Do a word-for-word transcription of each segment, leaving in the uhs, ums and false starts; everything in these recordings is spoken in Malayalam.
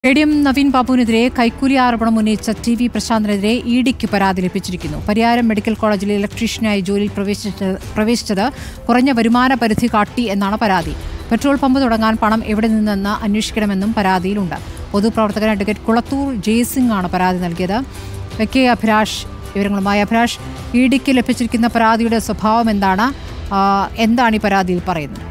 എഡിഎം നവീൻ ബാബുവിനെതിരെ കൈക്കൂലി ആരോപണം ഉന്നയിച്ച ടി വി പ്രശാന്തിനെതിരെ ഇഡിക്ക് പരാതി ലഭിച്ചിരിക്കുന്നു. പരിയാരം മെഡിക്കൽ കോളേജിലെ ഇലക്ട്രീഷ്യനായി ജോലിയിൽ പ്രവേശിച്ചത് കുറഞ്ഞ വരുമാന പരിധി കാട്ടി എന്നാണ് പരാതി. പെട്രോൾ പമ്പ് തുടങ്ങാൻ പണം എവിടെ നിന്നെന്ന് അന്വേഷിക്കണമെന്നും പരാതിയിലുണ്ട്. പൊതുപ്രവർത്തകൻ അഡ്വക്കേറ്റ് കുളത്തൂർ ജയസിംഗ് ആണ് പരാതി നൽകിയത്. കെ അഭിലാഷ് വിവരങ്ങളുമായി. അഭിലാഷ്, ഇഡിക്ക് ലഭിച്ചിരിക്കുന്ന പരാതിയുടെ സ്വഭാവം എന്താണ്? എന്താണ് ഈ പരാതിയിൽ പറയുന്നത്?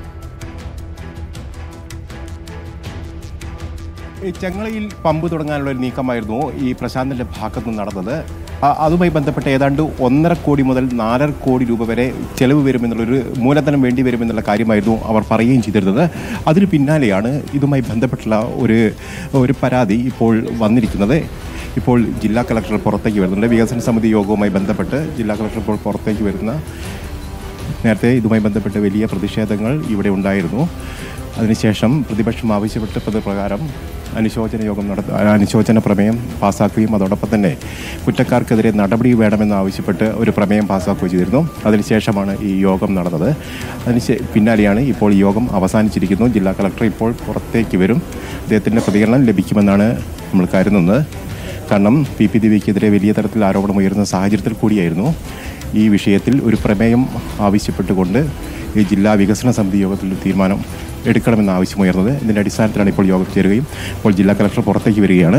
ചെങ്ങളയിൽ പമ്പ് തുടങ്ങാനുള്ള ഒരു നീക്കമായിരുന്നു ഈ പ്രശാന്തിൻ്റെ ഭാഗത്തു നിന്ന് നടന്നത്. അതുമായി ബന്ധപ്പെട്ട് ഏതാണ്ട് ഒന്നര കോടി മുതൽ നാലര കോടി രൂപ വരെ ചെലവ് വരുമെന്നുള്ളൊരു മൂലധനം വേണ്ടി വരുമെന്നുള്ള കാര്യമായിരുന്നു അവർ പറയുകയും ചെയ്തിരുന്നത്. അതിന് പിന്നാലെയാണ് ഇതുമായി ബന്ധപ്പെട്ടുള്ള ഒരു ഒരു പരാതി ഇപ്പോൾ വന്നിരിക്കുന്നത്. ഇപ്പോൾ ജില്ലാ കളക്ടർ പുറത്തേക്ക് വരുന്നുണ്ട്. വികസന സമിതി യോഗവുമായി ബന്ധപ്പെട്ട് ജില്ലാ കളക്ടർ ഇപ്പോൾ പുറത്തേക്ക് വരുന്ന നേരത്തെ ഇതുമായി ബന്ധപ്പെട്ട് വലിയ പ്രതിഷേധങ്ങൾ ഇവിടെ ഉണ്ടായിരുന്നു. അതിനുശേഷം പ്രതിപക്ഷം ആവശ്യപ്പെട്ടത് പ്രകാരം അനുശോചന യോഗം നട അനുശോചന പ്രമേയം പാസ്സാക്കുകയും അതോടൊപ്പം തന്നെ കുറ്റക്കാർക്കെതിരെ നടപടി വേണമെന്ന് ആവശ്യപ്പെട്ട് ഒരു പ്രമേയം പാസ്സാക്കുകയും ചെയ്തിരുന്നു. അതിനുശേഷമാണ് ഈ യോഗം നടന്നത്. അതിന് പിന്നാലെയാണ് ഇപ്പോൾ ഈ യോഗം അവസാനിച്ചിരിക്കുന്നു. ജില്ലാ കളക്ടർ ഇപ്പോൾ പുറത്തേക്ക് വരും. അദ്ദേഹത്തിൻ്റെ പ്രതികരണം ലഭിക്കുമെന്നാണ് നമ്മൾ കരുതുന്നത്. കാരണം പി പി ദിവ്യക്കെതിരെ വലിയ തരത്തിൽ ആരോപണം ഉയർന്ന സാഹചര്യത്തിൽ കൂടിയായിരുന്നു ഈ വിഷയത്തിൽ ഒരു പ്രമേയം ആവശ്യപ്പെട്ടുകൊണ്ട് ഈ ജില്ലാ വികസന സമിതി യോഗത്തിൽ തീരുമാനം എടുക്കണമെന്ന ആവശ്യമുയർന്നത്. ഇതിൻ്റെ അടിസ്ഥാനത്തിലാണ് ഇപ്പോൾ യോഗം ചേരുകയും ഇപ്പോൾ ജില്ലാ കളക്ടർ പുറത്തേക്ക് വരികയാണ്.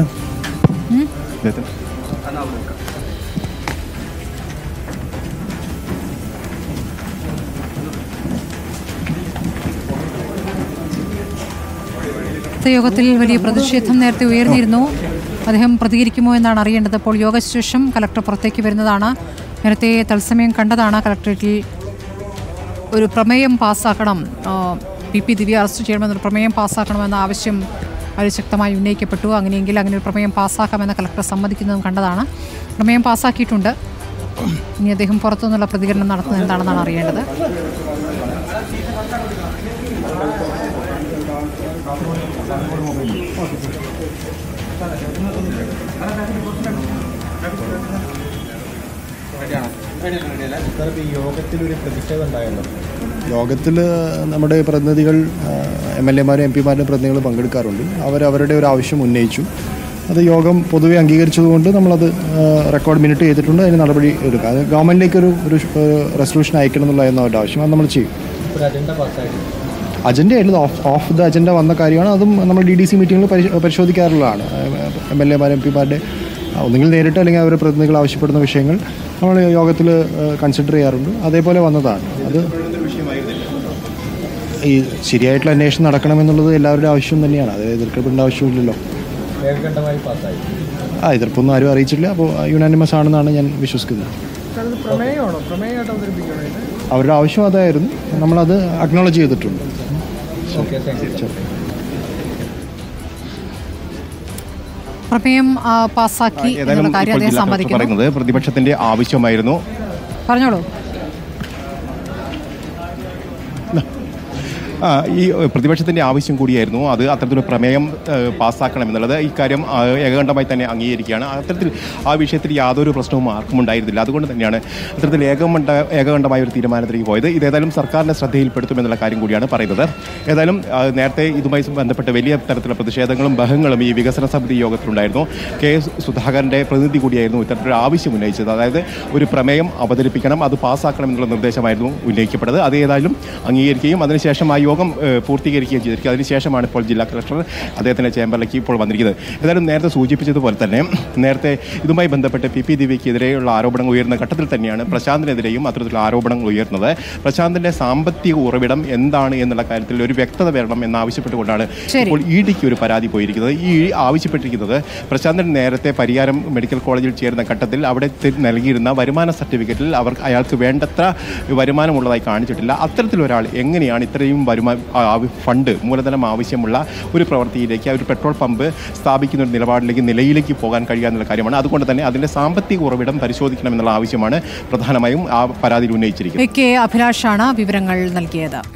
യോഗത്തിൽ വലിയ പ്രതിഷേധം നേരത്തെ ഉയർന്നിരുന്നു. അദ്ദേഹം പ്രതികരിക്കുമോ എന്നാണ് അറിയേണ്ടത്. അപ്പോൾ യോഗശേഷം കളക്ടർ പുറത്തേക്ക് വരുന്നതാണ്. നേരത്തെ തത്സമയം കണ്ടതാണ് കളക്ടറേറ്റിൽ ഒരു പ്രമേയം പാസ്സാക്കണം, പി പി ദിവ്യ അറസ്റ്റ് ചെയ്യണമെന്നൊരു പ്രമേയം പാസ്സാക്കണമെന്ന ആവശ്യം അതിശക്തമായി ഉന്നയിക്കപ്പെട്ടു. അങ്ങനെയെങ്കിൽ അങ്ങനെ ഒരു പ്രമേയം പാസ്സാക്കാമെന്ന് കളക്ടർ സമ്മതിക്കുന്നതും കണ്ടതാണ്. പ്രമേയം പാസ്സാക്കിയിട്ടുണ്ട്. ഇനി അദ്ദേഹം പുറത്തുനിന്നുള്ള പ്രതികരണം നടത്തുന്നത് എന്താണെന്നാണ് അറിയേണ്ടത്. യോഗത്തിലൊരു പ്രതിഷേധം ഉണ്ടായല്ലോ. യോഗത്തിൽ നമ്മുടെ പ്രതിനിധികൾ എം എൽ എമാരും എം പിമാരും പ്രതിനിധികൾ പങ്കെടുക്കാറുണ്ട്. അവരവരുടെ ഒരു ആവശ്യം ഉന്നയിച്ചു. അത് യോഗം പൊതുവെ അംഗീകരിച്ചതുകൊണ്ട് നമ്മളത് റെക്കോർഡ് മിനിറ്റ് ചെയ്തിട്ടുണ്ട്. അതിന് നടപടി എടുക്കുക. അത് ഗവൺമെൻറ്റിലേക്ക് ഒരു ഒരു റെസൊല്യൂഷൻ അയക്കണം എന്നുള്ളതായിരുന്നു അവരുടെ ആവശ്യം. അത് നമ്മൾ ചെയ്യും. അജണ്ട ആയിരുന്നു, ഓഫ് ഓഫ് ദ അജണ്ട വന്ന കാര്യമാണ്. അതും നമ്മൾ ഡി ഡി സി മീറ്റിങ്ങിൽ പരിശോധിക്കാറുള്ളതാണ്. എം എൽ എമാരും എം പിമാരുടെ ഒന്നുകിൽ നേരിട്ട് അല്ലെങ്കിൽ അവരുടെ പ്രതിനിധികൾ ആവശ്യപ്പെടുന്ന വിഷയങ്ങൾ നമ്മൾ യോഗത്തിൽ കൺസിഡർ ചെയ്യാറുണ്ട്. അതേപോലെ വന്നതാണ്. അത് ഈ ശരിയായിട്ടുള്ള അന്വേഷണം നടക്കണമെന്നുള്ളത് എല്ലാവരുടെ ആവശ്യം തന്നെയാണ്. അത് എതിർക്കപ്പെടേണ്ട ആവശ്യമില്ലല്ലോ. ആ എതിർപ്പൊന്നും ആരും അറിയിച്ചില്ല. അപ്പോൾ യുനാനിമസ് ആണെന്നാണ് ഞാൻ വിശ്വസിക്കുന്നത്. അവരുടെ ആവശ്യം അതായിരുന്നു. നമ്മളത് അക്നോളജ് ചെയ്തിട്ടുണ്ട്. പ്രമേയം പാസ്സാക്കി എന്നുള്ള കാര്യം അദ്ദേഹം സമ്മതിക്കുന്നു. പ്രതിപക്ഷത്തിന്റെ ആവശ്യമായിരുന്നു. പറഞ്ഞോളൂ. ഈ പ്രതിപക്ഷത്തിൻ്റെ ആവശ്യം കൂടിയായിരുന്നു അത് അത്തരത്തിലൊരു പ്രമേയം പാസ്സാക്കണമെന്നുള്ളത്. ഇക്കാര്യം ഏകകണ്ഠമായി തന്നെ അംഗീകരിക്കുകയാണ്. അത്തരത്തിൽ ആ വിഷയത്തിൽ യാതൊരു പ്രശ്നവും ആർക്കും ഉണ്ടായിരുന്നില്ല. അതുകൊണ്ട് തന്നെയാണ് അത്തരത്തിൽ ഏകമണ്ഡ ഏകകണ്ഠമായ ഒരു തീരുമാനത്തിലേക്ക് പോയത്. ഇതേതായാലും സർക്കാരിൻ്റെ ശ്രദ്ധയിൽപ്പെടുത്തുമെന്നുള്ള കാര്യം കൂടിയാണ് പറയുന്നത്. ഏതായാലും നേരത്തെ ഇതുമായി ബന്ധപ്പെട്ട് വലിയ തരത്തിലുള്ള പ്രതിഷേധങ്ങളും ബഹങ്ങളും ഈ വികസന സമിതി യോഗത്തിലുണ്ടായിരുന്നു. കെ സുധാകരൻ്റെ പ്രതിനിധി കൂടിയായിരുന്നു ഇത്തരത്തിലൊരു ആവശ്യം ഉന്നയിച്ചത്. അതായത് ഒരു പ്രമേയം അവതരിപ്പിക്കണം, അത് പാസ്സാക്കണം എന്നുള്ള നിർദ്ദേശമായിരുന്നു ഉന്നയിക്കപ്പെട്ടത്. അത് ഏതായാലും അംഗീകരിക്കുകയും അതിനുശേഷം ആ യോഗം പൂർത്തീകരിക്കുകയും ചെയ്തിരിക്കും. അതിനുശേഷമാണ് ഇപ്പോൾ ജില്ലാ കളക്ടർ അദ്ദേഹത്തിൻ്റെ ചേംബറിലേക്ക് ഇപ്പോൾ വന്നിരിക്കുന്നത്. ഏതായാലും നേരത്തെ സൂചിപ്പിച്ചതുപോലെ തന്നെ നേരത്തെ ഇതുമായി ബന്ധപ്പെട്ട് പി പി ദിവ്യക്കെതിരെയുള്ള ആരോപണങ്ങൾ ഉയർന്ന ഘട്ടത്തിൽ തന്നെയാണ് പ്രശാന്തിനെതിരെയും അത്തരത്തിലുള്ള ആരോപണങ്ങൾ ഉയർന്നത്. പ്രശാന്തിൻ്റെ സാമ്പത്തിക ഉറവിടം എന്താണ് എന്നുള്ള കാര്യത്തിൽ ഒരു വ്യക്തത വരണം എന്നാവശ്യപ്പെട്ടുകൊണ്ടാണ് ഇപ്പോൾ ഇ ഡിക്ക് ഒരു പരാതി പോയിരിക്കുന്നത്. ഈ ആവശ്യപ്പെട്ടിരിക്കുന്നത് പ്രശാന്തിന് നേരത്തെ പരിയാരം മെഡിക്കൽ കോളേജിൽ ചേരുന്ന ഘട്ടത്തിൽ അവിടെ നൽകിയിരുന്ന വരുമാന സർട്ടിഫിക്കറ്റിൽ അവർ അയാൾക്ക് വേണ്ടത്ര വരുമാനമുള്ളതായി കാണിച്ചിട്ടില്ല. അത്തരത്തിലൊരാൾ എങ്ങനെയാണ് ഇത്രയും വരുമാനം ഫണ്ട് മൂലധനം ആവശ്യമുള്ള ഒരു പ്രവൃത്തിയിലേക്ക് ഒരു പെട്രോൾ പമ്പ് സ്ഥാപിക്കുന്ന ഒരു നിലപാടിലേക്ക് നിലയിലേക്ക് പോകാൻ കഴിയുക എന്നുള്ള കാര്യമാണ്. അതുകൊണ്ട് തന്നെ അതിൻ്റെ സാമ്പത്തിക ഉറവിടം പരിശോധിക്കണമെന്നുള്ള ആവശ്യമാണ് പ്രധാനമായും ആ പരാതിയിൽ ഉന്നയിച്ചിരിക്കുന്നത്. കെ അഭിലാഷാണ് വിവരങ്ങൾ നൽകിയത്.